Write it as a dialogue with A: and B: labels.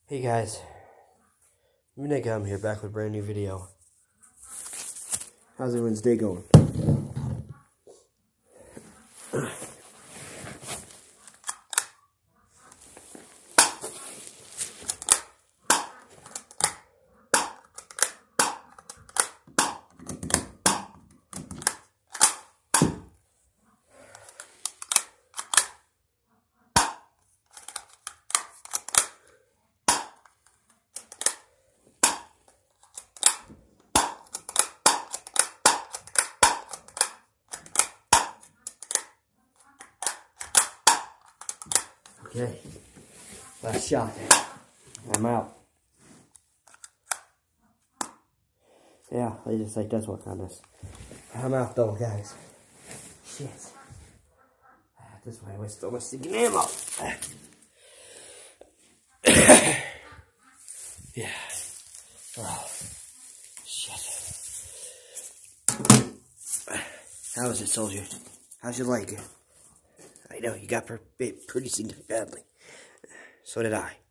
A: Hey guys, Mineka, I'm here back with a brand new video. How's everyone's day going? Okay, last shot. I'm out. Yeah, they just like does work on this. I'm out though, guys. Shit. This way, we're still sticking ammo. Yeah. Oh, shit. How is it, soldier? How's your leg? I know, you got pretty significant badly. So did I.